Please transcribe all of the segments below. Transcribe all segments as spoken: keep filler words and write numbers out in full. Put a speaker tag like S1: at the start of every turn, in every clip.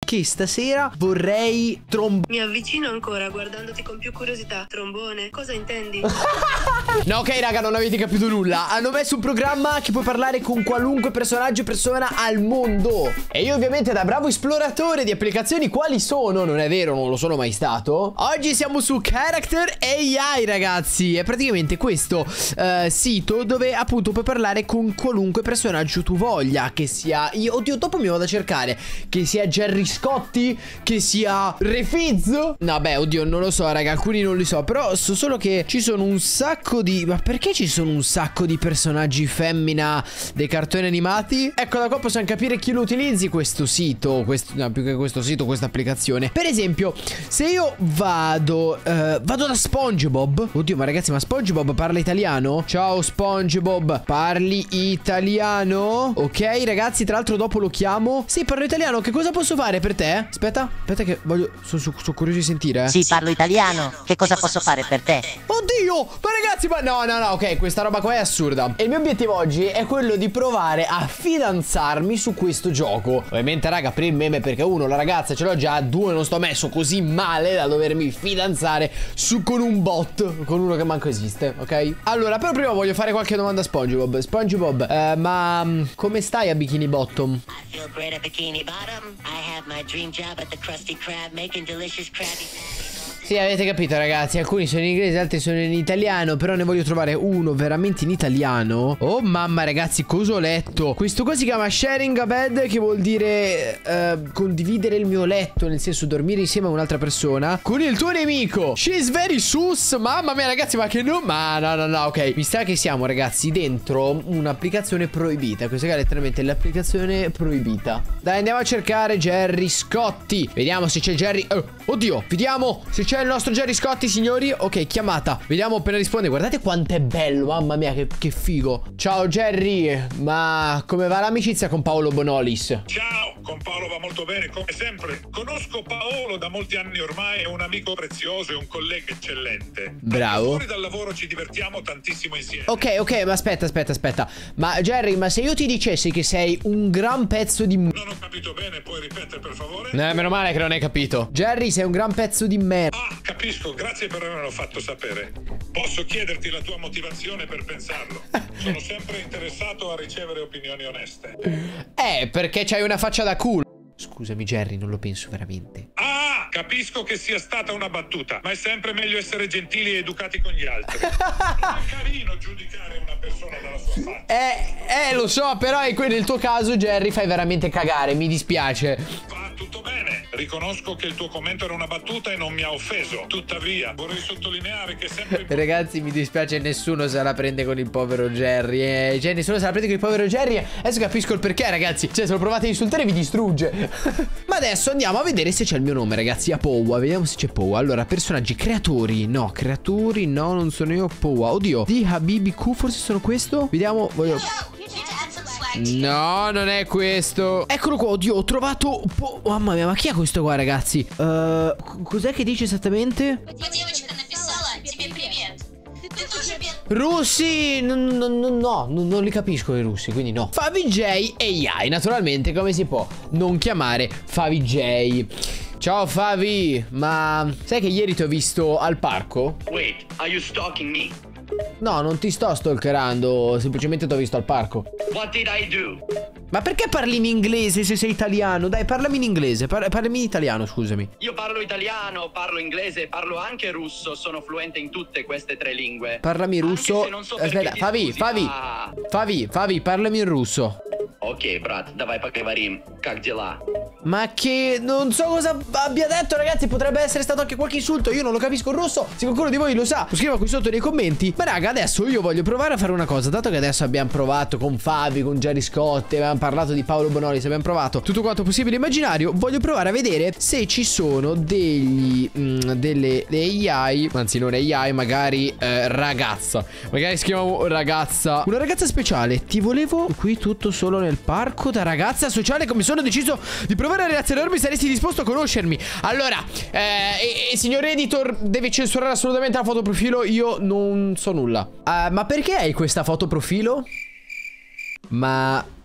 S1: che stasera vorrei trombone.
S2: Mi avvicino ancora guardandoti con più curiosità. Trombone, cosa intendi?
S1: No, ok raga, non avete capito nulla. Hanno messo un programma che puoi parlare con qualunque personaggio e persona al mondo. E io ovviamente, da bravo esploratore di applicazioni quali sono, non è vero, non lo sono mai stato, oggi siamo su Character A I, ragazzi. È praticamente questo uh, sito dove appunto puoi parlare con qualunque personaggio tu voglia. Che sia, io, oddio, dopo mi vado a cercare. Che sia Gerry Scotti, che sia Refizzo. No beh, oddio, non lo so raga, alcuni non li so. Però so solo che ci sono un sacco di... Ma perché ci sono un sacco di personaggi femmina dei cartoni animati? Ecco, da qua possiamo capire chi lo utilizzi questo sito, questo, no, più che questo sito, questa applicazione. Per esempio, se io vado uh, Vado da SpongeBob. Oddio, ma ragazzi, ma SpongeBob parla italiano? Ciao SpongeBob, parli italiano? Ok ragazzi, tra l'altro dopo lo chiamo. Sì, parlo italiano, che cosa posso fare per te? Aspetta, aspetta che voglio, sono so, so curioso di sentire eh.
S3: Sì, parlo italiano, che cosa posso fare per te?
S1: Oddio, ma ragazzi, ma no, no, no, ok, questa roba qua è assurda. E il mio obiettivo oggi è quello di provare a fidanzarmi su questo gioco. Ovviamente, raga, per il meme, perché uno, la ragazza ce l'ho già, due, non sto messo così male da dovermi fidanzare su con un bot, con uno che manco esiste, ok? Allora, però prima voglio fare qualche domanda a SpongeBob. SpongeBob, eh, ma um, come stai a Bikini Bottom?
S3: I feel great at Bikini Bottom. I have my dream job at the Krusty Krab making delicious Krabby Patties.
S1: Sì, avete capito ragazzi, alcuni sono in inglese, altri sono in italiano. Però ne voglio trovare uno veramente in italiano. Oh mamma ragazzi, cosa ho letto? Questo qua si chiama sharing a bed, che vuol dire uh, condividere il mio letto, nel senso dormire insieme a un'altra persona con il tuo nemico. She's very sus. Mamma mia ragazzi, ma che no. Ma no no no, ok. Mi sa che siamo ragazzi dentro un'applicazione proibita. Questa qua è letteralmente l'applicazione proibita. Dai, andiamo a cercare Gerry Scotti. Vediamo se c'è Gerry. oh, Oddio, vediamo se c'è il nostro Gerry Scotti, signori. Ok, chiamata. Vediamo appena risponde. Guardate quanto è bello, mamma mia, che, che figo. Ciao Gerry, ma come va l'amicizia con Paolo Bonolis?
S4: Ciao, con Paolo va molto bene, come sempre. Conosco Paolo da molti anni ormai, è un amico prezioso e un collega eccellente.
S1: Bravo.
S4: Fuori dal lavoro ci divertiamo tantissimo insieme.
S1: Ok, ok, ma aspetta, aspetta, aspetta. Ma Gerry, ma se io ti dicessi che sei un gran pezzo di...
S4: Non ho capito bene, puoi ripetere per favore?
S1: Eh, meno male che non hai capito. Gerry, sei un gran pezzo di merda.
S4: Ah, capisco, grazie per avermelo fatto sapere. Posso chiederti la tua motivazione per pensarlo? Sono sempre interessato a ricevere opinioni oneste.
S1: Eh, perché c'hai una faccia da culo. Scusami Gerry, non lo penso veramente.
S4: Ah, capisco che sia stata una battuta, ma è sempre meglio essere gentili e educati con gli altri. Non è carino giudicare una persona dalla sua faccia.
S1: Eh, eh, lo so, però nel tuo caso Gerry fai veramente cagare, mi dispiace.
S4: Va tutto bene, riconosco che il tuo commento era una battuta e non mi ha offeso. Tuttavia, vorrei sottolineare che sempre...
S1: Ragazzi, mi dispiace, nessuno se la prende con il povero Gerry, eh. Cioè, nessuno se la prende con il povero Gerry. Adesso capisco il perché, ragazzi. Cioè, se lo provate a insultare vi distrugge. Ma adesso andiamo a vedere se c'è il mio nome, ragazzi. A Powa, vediamo se c'è Powa. Allora, personaggi, creatori. No, creatori, no, non sono io. Powa, oddio. Di Habibi Q, forse sono questo. Vediamo, voglio... No, non è questo. Eccolo qua, oddio, ho trovato po mamma mia, ma chi è questo qua, ragazzi? Uh, Cos'è che dice esattamente? Russi, no, no, no, no, non li capisco i russi, quindi no. Favij A I, naturalmente, come si può non chiamare Favij? Ciao Favi, ma sai che ieri ti ho visto al parco?
S5: Wait, are you stalking me?
S1: No, non ti sto stalkerando, semplicemente ti ho visto al parco.
S5: What did I do?
S1: Ma perché parli in inglese se sei italiano? Dai, parlami in inglese, par parlami in italiano, scusami.
S5: Io parlo italiano, parlo inglese, parlo anche russo, sono fluente in tutte queste tre lingue.
S1: Parlami russo.
S5: So
S1: Aspetta, Favi, Favi,
S5: ah.
S1: Favi, Favi, parlami in russo.
S5: Ok, брат, давай поговорим. Как дела?
S1: Ma che non so cosa abbia detto, ragazzi. Potrebbe essere stato anche qualche insulto. Io non lo capisco il russo. Se qualcuno di voi lo sa, lo scriva qui sotto nei commenti. Ma raga, adesso io voglio provare a fare una cosa. Dato che adesso abbiamo provato con Favi, con Gerry Scotti, abbiamo parlato di Paolo Bonolis, abbiamo provato tutto quanto possibile immaginario. Voglio provare a vedere se ci sono degli mh, delle, delle A I, anzi non A I, magari eh, ragazza. Magari scriviamo ragazza. Una ragazza speciale. Ti volevo qui tutto solo nel parco. Da ragazza sociale, come sono deciso di provare a relazionarmi, saresti disposto a conoscermi. Allora, eh, e, e, signor editor, deve censurare assolutamente la foto profilo. Io non so nulla. uh, Ma perché hai questa foto profilo? Ma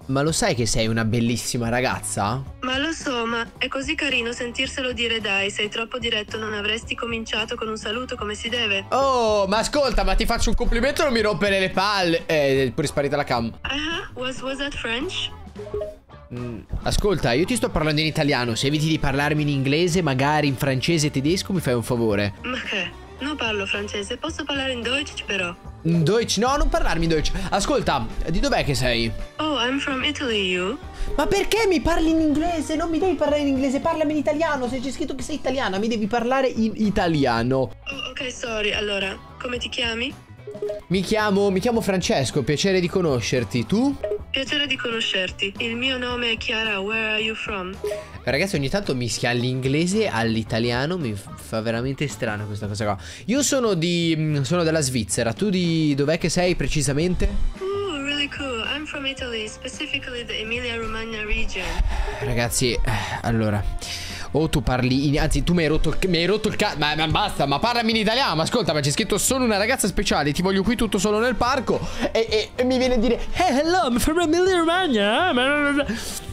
S1: ma lo sai che sei una bellissima ragazza?
S2: Ma lo so, ma è così carino sentirselo dire, dai, sei troppo diretto, non avresti cominciato con un saluto come si deve.
S1: Oh, ma ascolta, ma ti faccio un complimento e non mi rompere le palle. Eh, pure sparita la cam.
S2: Ah, was, was that French?
S1: Mm, ascolta, io ti sto parlando in italiano. Se eviti di parlarmi in inglese, magari in francese e tedesco, mi fai un favore.
S2: Ma che? Non parlo francese, posso parlare in Deutsch però.
S1: In Deutsch? No, non parlarmi in Deutsch. Ascolta, di dov'è che sei?
S2: Oh, I'm from Italy, you?
S1: Ma perché mi parli in inglese? Non mi devi parlare in inglese, parlami in italiano. Se c'è scritto che sei italiana, mi devi parlare in italiano.
S2: Oh, ok, sorry, allora, come ti chiami?
S1: Mi chiamo, mi chiamo Francesco, piacere di conoscerti. Tu?
S2: Piacere di conoscerti. Il mio nome è Chiara, where are you from?
S1: Ragazzi, ogni tanto mischia l'inglese all'italiano, mi fa veramente strano questa cosa qua. Io sono di, sono della Svizzera. Tu di dov'è che sei precisamente?
S2: Oh, really cool. I'm from Italy, specifically the Emilia-Romagna region.
S1: Ragazzi, eh, allora, o tu parli in, anzi tu mi hai rotto, mi hai rotto il cazzo. Ma, ma basta, ma parlami in italiano. Ma ascolta, ma c'è scritto sono una ragazza speciale, ti voglio qui tutto solo nel parco. E, e, e mi viene a dire hey, hello, I'm from Emilia Romagna.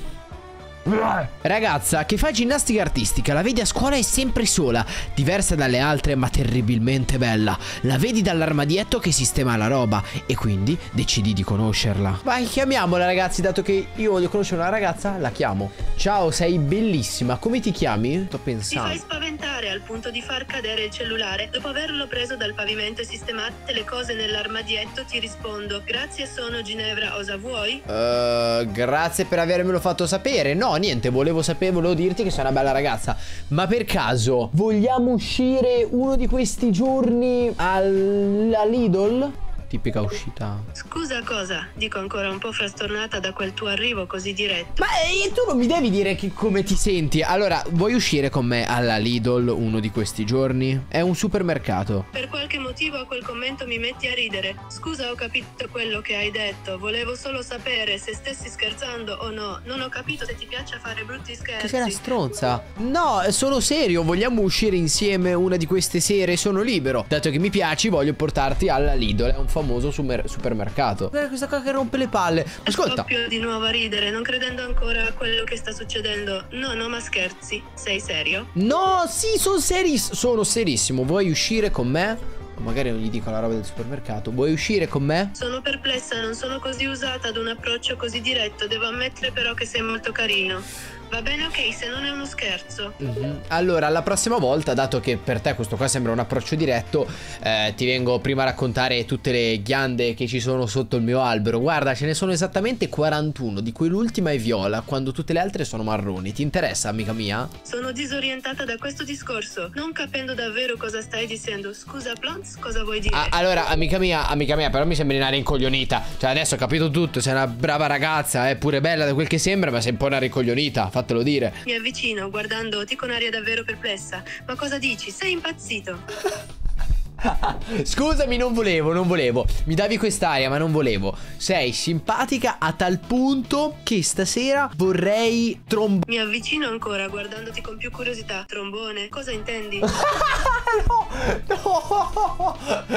S1: Ragazza che fa ginnastica artistica, la vedi a scuola è sempre sola, diversa dalle altre ma terribilmente bella. La vedi dall'armadietto che sistema la roba e quindi decidi di conoscerla. Vai, chiamiamola ragazzi, dato che io voglio conoscere una ragazza, la chiamo. Ciao, sei bellissima, come ti chiami? Sto
S2: Ti
S1: pensando.
S2: fai spaventare al punto di far cadere il cellulare. Dopo averlo preso dal pavimento e sistemate le cose nell'armadietto ti rispondo: grazie, sono Ginevra, osa vuoi?
S1: Uh, grazie per avermelo fatto sapere. No, niente, volevo sapere, volevo dirti che sei una bella ragazza. Ma per caso vogliamo uscire uno di questi giorni al, all'Idol? Tipica uscita.
S2: Scusa, cosa? Dico ancora un po' frastornata da quel tuo arrivo così diretto.
S1: Ma eh, tu non mi devi dire che, come ti senti. Allora, vuoi uscire con me alla Lidl uno di questi giorni? È un supermercato.
S2: Per qualche motivo a quel commento mi metti a ridere. Scusa, ho capito quello che hai detto. Volevo solo sapere se stessi scherzando o no. Non ho capito se ti piace fare brutti scherzi.
S1: Che sei una stronza. No, sono serio. Vogliamo uscire insieme una di queste sere? Sono libero. Dato che mi piaci, voglio portarti alla Lidl. È un famoso super supermercato. Guarda questa qua che rompe le palle. Ascolta.
S2: Scoppio di nuovo a ridere, non credendo ancora a quello che sta succedendo. No, no, ma scherzi. Sei serio?
S1: No, sì, sono seris sono serissimo. Vuoi uscire con me? O magari non gli dico la roba del supermercato. Vuoi uscire con me?
S2: Sono perplessa, non sono così usata ad un approccio così diretto. Devo ammettere però che sei molto carino. Va bene, ok, se non è uno scherzo.
S1: Mm-hmm. Allora, la prossima volta, dato che per te questo qua sembra un approccio diretto, eh, ti vengo prima a raccontare tutte le ghiande che ci sono sotto il mio albero. Guarda, ce ne sono esattamente quarantuno, di cui l'ultima è viola, quando tutte le altre sono marroni. Ti interessa, amica mia?
S2: Sono disorientata da questo discorso, non capendo davvero cosa stai dicendo. Scusa, Plons, cosa vuoi dire?
S1: Ah, allora, amica mia, amica mia, però mi sembri una rincoglionita. Cioè, adesso ho capito tutto, sei una brava ragazza, è pure bella da quel che sembra, ma sei un po' una rincoglionita. Fatelo dire.
S2: Mi avvicino guardandoti con aria davvero perplessa. Ma cosa dici? Sei impazzito?
S1: Scusami, non volevo, non volevo. Mi davi quest'aria, ma non volevo. Sei simpatica a tal punto che stasera vorrei trombare.
S2: Mi avvicino ancora guardandoti con più curiosità. Trombone? Cosa intendi?
S1: No, no.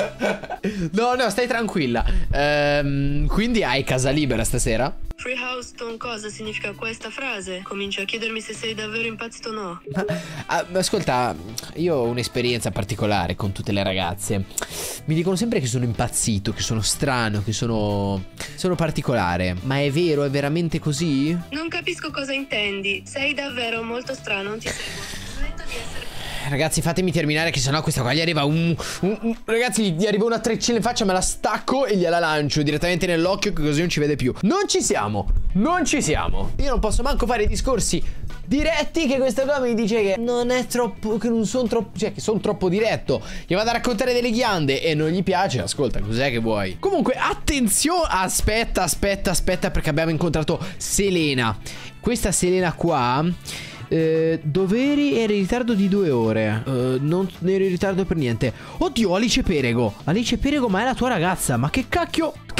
S1: No, no, stai tranquilla. Ehm, quindi hai casa libera stasera?
S2: Free Houston, cosa significa questa frase? Comincio a chiedermi se sei davvero impazzito o no.
S1: Ma, ah, ascolta, io ho un'esperienza particolare con tutte le ragazze. Mi dicono sempre che sono impazzito, che sono strano, che sono sono particolare. Ma è vero, è veramente così?
S2: Non capisco cosa intendi. Sei davvero molto strano, non ti seguo. Smetto di essere...
S1: Ragazzi, fatemi terminare, che sennò questa qua gli arriva un, un, un Ragazzi, gli arriva una treccina in faccia, me la stacco e gliela lancio direttamente nell'occhio, che così non ci vede più. Non ci siamo, non ci siamo. Io non posso manco fare discorsi diretti, che questa qua mi dice che non è troppo, che non sono troppo, cioè che sono troppo diretto. Gli vado a raccontare delle ghiande e non gli piace. Ascolta, cos'è che vuoi? Comunque, attenzione, aspetta, aspetta, aspetta, perché abbiamo incontrato Selena. Questa Selena qua... Eh, dove eri? Eri in ritardo di due ore. eh, Non eri in ritardo per niente. Oddio, Alice Perego. Alice Perego, ma è la tua ragazza. Ma che cacchio, che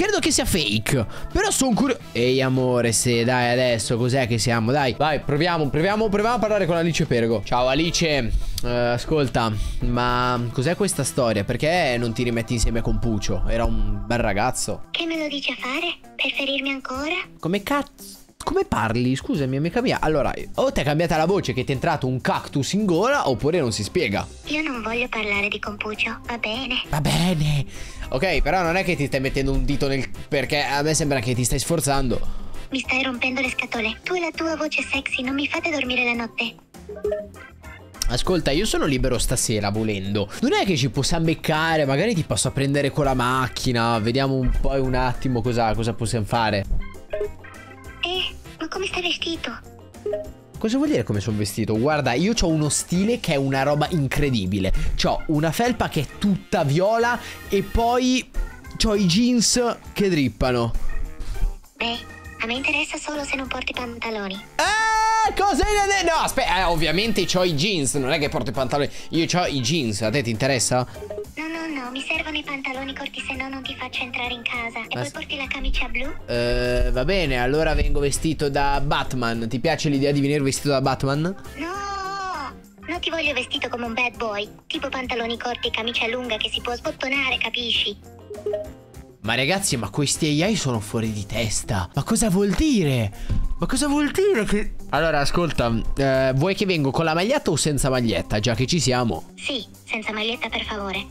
S1: Credo che sia fake, però sono curioso. Ehi amore, se dai adesso cos'è che siamo? Dai, vai, proviamo, proviamo, proviamo a parlare con Alice Perego. Ciao Alice, uh, ascolta, ma cos'è questa storia? Perché non ti rimetti insieme con Puccio? Era un bel ragazzo.
S6: Che me lo dici a fare? Per ferirmi ancora?
S1: Come cazzo? Come parli? Scusami, mi cambia. Allora, o ti è cambiata la voce che ti è entrato un cactus in gola, oppure non si spiega.
S6: Io non voglio parlare di Compuccio, va bene?
S1: Va bene. Ok, però non è che ti stai mettendo un dito nel... Perché a me sembra che ti stai sforzando.
S6: Mi stai rompendo le scatole. Tu e la tua voce sexy non mi fate dormire la notte.
S1: Ascolta, io sono libero stasera volendo. Non è che ci possiamo beccare. Magari ti posso prendere con la macchina. Vediamo un po' un attimo cosa, cosa possiamo fare.
S6: Eh, ma come stai vestito?
S1: Cosa vuol dire come sono vestito? Guarda, io ho uno stile che è una roba incredibile. C'ho una felpa che è tutta viola e poi c'ho i jeans che drippano.
S6: Beh, a me interessa solo se non porti pantaloni.
S1: Eh, cosa hai da dire? No, aspetta, eh, ovviamente c'ho i jeans, non è che porto i pantaloni. Io c'ho i jeans, a te ti interessa?
S6: No, no, no, mi servono i pantaloni corti, se no non ti faccio entrare in casa. E
S1: Ma
S6: poi porti la camicia blu?
S1: Eh, va bene, allora vengo vestito da Batman. Ti piace l'idea di venire vestito da Batman?
S6: No, non ti voglio vestito come un bad boy. Tipo pantaloni corti e camicia lunga che si può sbottonare, capisci?
S1: Ma ragazzi, ma questi A I sono fuori di testa. Ma cosa vuol dire? Ma cosa vuol dire che... Allora, ascolta, eh, vuoi che vengo con la maglietta o senza maglietta, già che ci siamo?
S6: Sì, senza maglietta per favore.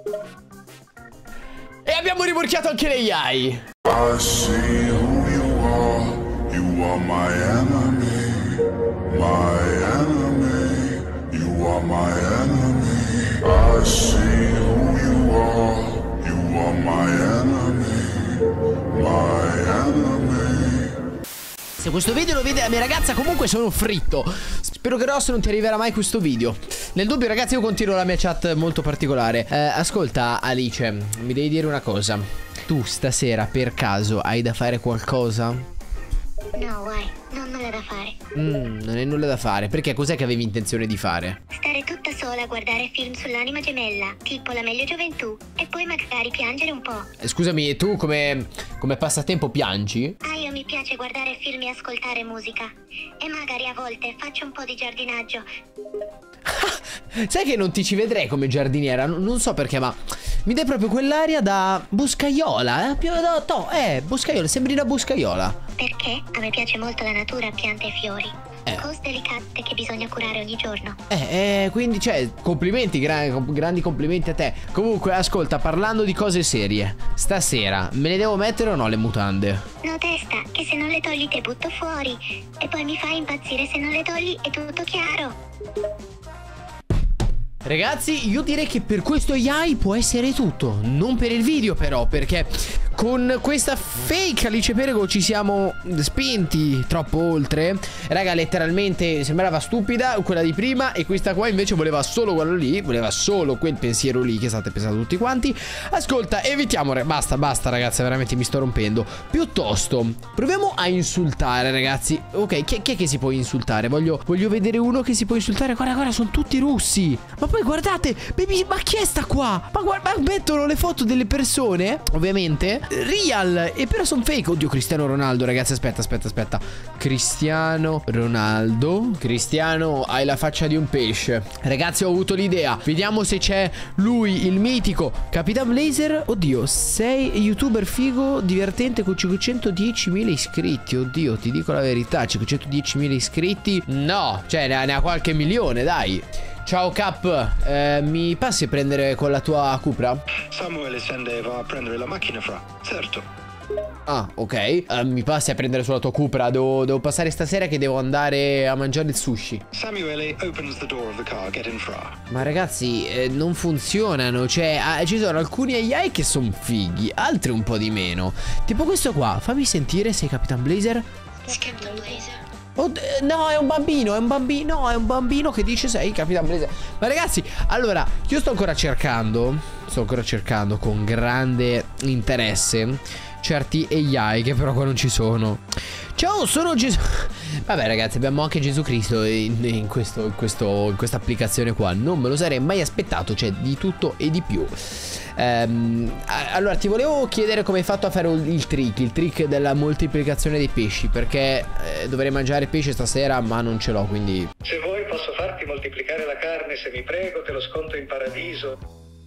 S1: E abbiamo rimorchiato anche le A I.
S7: I see who you are, you are my enemy, my enemy, you are my enemy. I see who you are, you are my enemy, my enemy.
S1: Se questo video lo vede la mia ragazza, comunque sono fritto. Spero che Ross non ti arriverà mai questo video. Nel dubbio ragazzi, io continuo la mia chat molto particolare. eh, Ascolta Alice, mi devi dire una cosa. Tu stasera per caso hai da fare qualcosa?
S6: No, guai, non nulla da fare.
S1: Mm, non hai nulla da fare. Perché cos'è che avevi intenzione di fare?
S6: Stare tutta sola a guardare film sull'anima gemella, tipo La meglio gioventù, e poi magari piangere un po'.
S1: Eh, Scusami, e tu come, come passatempo piangi?
S6: Ah, io mi piace guardare film e ascoltare musica. E magari a volte faccio un po' di giardinaggio.
S1: Sai che non ti ci vedrei come giardiniera? Non, non so perché, ma mi dai proprio quell'aria da boscaiola. Eh, più da to, eh, boscaiola, sembri una boscaiola.
S6: Perché a me piace molto la natura, piante e fiori.
S1: Eh.
S6: Cose delicate che bisogna curare ogni giorno.
S1: Eh, eh, quindi, cioè, complimenti, gra grandi complimenti a te. Comunque, ascolta, parlando di cose serie, stasera me le devo mettere o no le mutande?
S6: No, testa, che se non le togli te butto fuori. E poi mi fai impazzire, se non le togli è tutto chiaro.
S1: Ragazzi, io direi che per questo A I può essere tutto. Non per il video però, perché con questa fake Alice Perego ci siamo spinti troppo oltre. Raga, letteralmente sembrava stupida quella di prima, e questa qua invece voleva solo quello lì, voleva solo quel pensiero lì che state pensando tutti quanti. Ascolta, evitiamo, basta, basta ragazzi, veramente mi sto rompendo. Piuttosto, proviamo a insultare ragazzi. Ok, chi, chi è che si può insultare? Voglio, voglio vedere uno che si può insultare. Guarda, guarda, sono tutti russi. Ma poi guardate, baby, ma chi è sta qua? Ma guarda, ma mettono le foto delle persone, ovviamente real, e però sono fake. Oddio, Cristiano Ronaldo, ragazzi, aspetta, aspetta, aspetta. Cristiano Ronaldo. Cristiano, hai la faccia di un pesce. Ragazzi, ho avuto l'idea. Vediamo se c'è lui, il mitico Capitan Blazer. Oddio, sei youtuber figo, divertente, con cinquecentodiecimila iscritti. Oddio, ti dico la verità, cinquecentodiecimila iscritti. No, cioè ne ha, ne ha qualche milione, dai. Ciao Cap, eh, mi passi a prendere con la tua Cupra?
S8: Samuele scende e va a prendere la macchina fra. Certo.
S1: Ah, ok. uh, Mi passi a prendere sulla tua Cupra. Devo, devo passare stasera che devo andare a mangiare il sushi.
S8: Samuele opens the door of the car, get in fra.
S1: Ma ragazzi, eh, non funzionano. Cioè, ah, ci sono alcuni A I che sono fighi, altri un po' di meno. Tipo questo qua, fammi sentire, sei Capitan Blazer?
S6: Capitan Blazer.
S1: Oh, no, è un bambino, è un bambino, no, è un bambino che dice sei Capitan Blazer. Ma ragazzi, allora, io sto ancora cercando, sto ancora cercando con grande interesse certi A I che però qua non ci sono. Ciao, sono Gesù. Vabbè ragazzi, abbiamo anche Gesù Cristo in, in, questo, in, questo, in questa applicazione qua. Non me lo sarei mai aspettato, c'è di tutto e di più. Ehm, allora ti volevo chiedere come hai fatto a fare il trick, il trick della moltiplicazione dei pesci, perché eh, dovrei mangiare pesce stasera ma non ce l'ho, quindi...
S8: Se vuoi posso farti moltiplicare la carne, se mi prego te lo sconto in paradiso.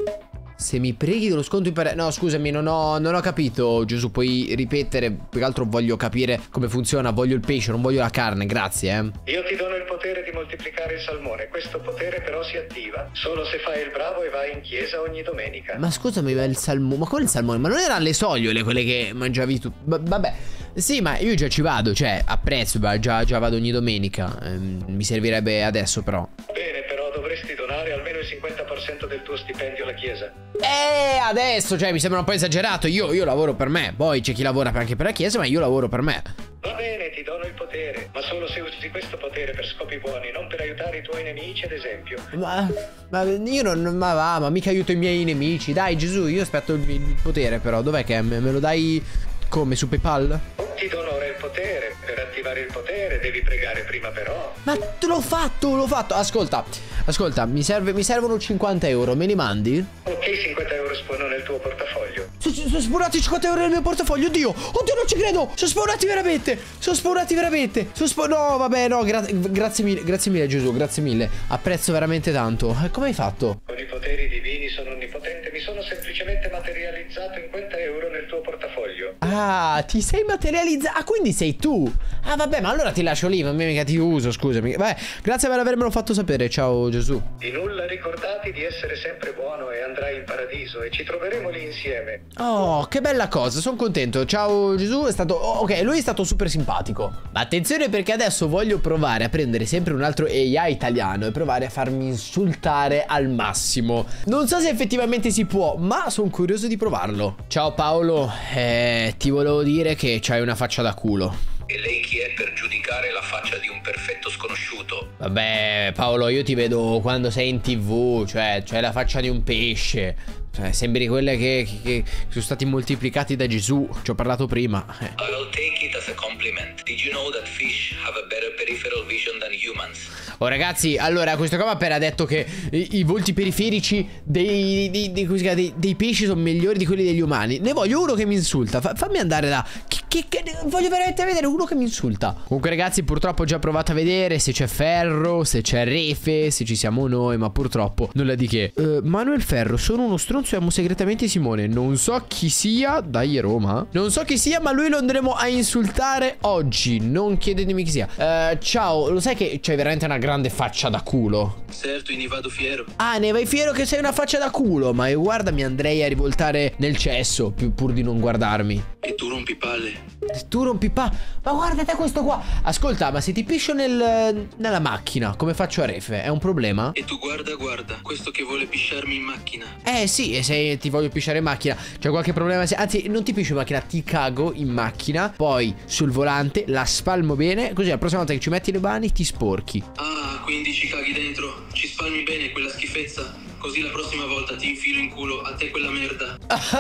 S1: Se mi preghi dello sconto in paradiso... No scusami, non ho, non ho capito Gesù, puoi ripetere? Più che altro voglio capire come funziona, voglio il pesce, non voglio la carne, grazie eh.
S8: Io ti dono il potere di moltiplicare il salmone. Questo potere però si attiva solo se fai il bravo e vai in chiesa ogni domenica.
S1: Ma scusami, ma il salmone... Ma qual è il salmone? Ma non erano le sogliole quelle che mangiavi tu? B vabbè. Sì, ma io già ci vado, cioè apprezzo, già, già vado ogni domenica. ehm, Mi servirebbe adesso però.
S8: Bene, però dovresti donare almeno il cinquanta per cento del tuo stipendio alla chiesa.
S1: Eh, adesso, cioè mi sembra un po' esagerato. Io, io lavoro per me, poi c'è chi lavora anche per la chiesa, ma io lavoro per me.
S8: Va bene, ti dono il potere, ma solo se usi questo potere per scopi buoni, non per aiutare i tuoi nemici, ad esempio.
S1: Ma, ma io non, ma va, ma mica aiuto i miei nemici. Dai Gesù, io aspetto il, il potere però. Dov'è che me, me lo dai come, su PayPal?
S8: Ti do ora il potere, per attivare il potere devi pregare prima però.
S1: Ma te l'ho fatto, l'ho fatto. Ascolta, ascolta, mi, serve, mi servono cinquanta euro, me li mandi?
S8: Ok, cinquanta euro spuno nel tuo portafoglio.
S1: Sono spawnati cinquanta euro nel mio portafoglio, oddio, oddio non ci credo. Sono spawnati veramente, sono spawnati veramente sono spa No vabbè no, gra grazie mille, grazie mille Gesù, grazie mille. Apprezzo veramente tanto. eh, Come hai fatto?
S8: Con i poteri divini sono onnipotente, mi sono semplicemente materializzato cinquanta euro nel tuo portafoglio.
S1: Ah, ti sei materializzato. Ah, quindi sei tu. Ah vabbè, ma allora ti lascio lì, ma mica ti uso, scusami. Beh, grazie per avermelo fatto sapere, ciao Gesù.
S8: Di nulla, ricordati di essere sempre buono e andrai in paradiso e ci troveremo lì insieme.
S1: Oh, che bella cosa, sono contento. Ciao Gesù, è stato... oh, ok, lui è stato super simpatico. Ma attenzione perché adesso voglio provare a prendere sempre un altro A I italiano e provare a farmi insultare al massimo. Non so se effettivamente si può, ma sono curioso di provarlo. Ciao Paolo, eh, ti volevo dire che c'hai una faccia da culo.
S9: E lei chi è per giudicare la faccia di un perfetto sconosciuto?
S1: Vabbè Paolo, io ti vedo quando sei in tv, cioè c'hai la faccia di un pesce. Cioè sembri quelle che, che, che sono stati moltiplicati da Gesù. Ci ho parlato prima. eh.
S9: I will take it as a compliment. Did you know that fish have a better peripheral vision than humans?
S1: Oh ragazzi, allora questo qua mi ha appena detto che i, i volti periferici dei, dei, dei, dei, dei, dei pesci sono migliori di quelli degli umani. Ne voglio uno che mi insulta. Fa, fammi andare da... Che, che, che, voglio veramente vedere uno che mi insulta. Comunque ragazzi, purtroppo ho già provato a vedere se c'è Ferro, se c'è Refe, se ci siamo noi, ma purtroppo nulla di che. uh, Manuel Ferro, sono uno stronzo e amo segretamente Simone. Non so chi sia. Dai Roma. Non so chi sia, ma lui lo andremo a insultare oggi. Non chiedetemi chi sia. uh, Ciao, lo sai che c'hai veramente una grande faccia da culo?
S9: Certo, ne vado fiero.
S1: Ah, ne vai fiero che sei una faccia da culo. Ma io guarda, mi andrei a rivoltare nel cesso pur di non guardarmi.
S9: E tu rompi palle.
S1: Tu rompi pa... Ma guarda te questo qua. Ascolta, ma se ti piscio nel, nella macchina, come faccio a Refe? È un problema?
S9: E tu guarda, guarda, questo che vuole pisciarmi in macchina.
S1: Eh sì, e se ti voglio pisciare in macchina c'è qualche problema? Anzi, non ti piscio in macchina, ti cago in macchina. Poi sul volante la spalmo bene, così la prossima volta che ci metti le mani ti sporchi.
S9: Ah, quindi ci caghi dentro. Ci spalmi bene quella schifezza. Così la prossima volta ti infilo in culo a te quella merda.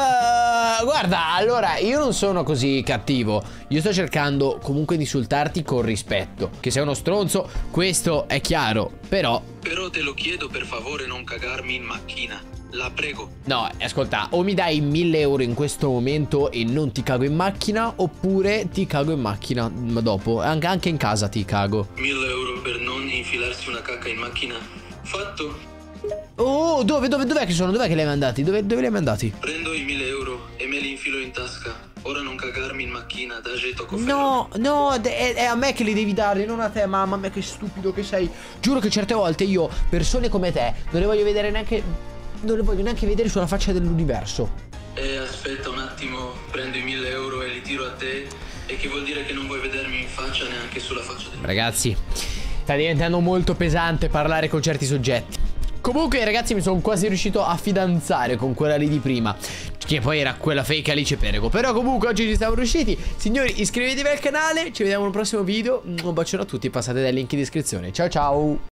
S1: uh, Guarda, allora io non sono così cattivo. Io sto cercando comunque di insultarti con rispetto. Che sei uno stronzo, questo è chiaro. Però
S9: Però te lo chiedo per favore, non cagarmi in macchina. La prego.
S1: no, ascolta, o mi dai mille euro in questo momento e non ti cago in macchina, oppure ti cago in macchina ma dopo, anche, anche in casa ti cago.
S9: Mille euro per non infilarsi una cacca in macchina. Fatto.
S1: Oh, dove, dove, dov'è che sono? Dov'è che li hai mandati? Dove, dove li hai mandati?
S9: Prendo i mille euro e me li infilo in tasca. Ora non cagarmi in macchina, da je tocco
S1: No, no, è, è a me che li devi dare, non a te, mamma mia che stupido che sei. Giuro che certe volte io, persone come te, non le voglio vedere neanche, non le voglio neanche vedere sulla faccia dell'universo.
S9: Eh, aspetta un attimo, prendo i mille euro e li tiro a te. E che vuol dire che non vuoi vedermi in faccia neanche sulla faccia del...
S1: Ragazzi, sta diventando molto pesante parlare con certi soggetti. Comunque ragazzi, mi sono quasi riuscito a fidanzare con quella lì di prima, che poi era quella fake Alice Perego. Però comunque oggi ci siamo riusciti. Signori, iscrivetevi al canale, ci vediamo nel prossimo video. Un bacione a tutti, passate dai link in descrizione. Ciao ciao.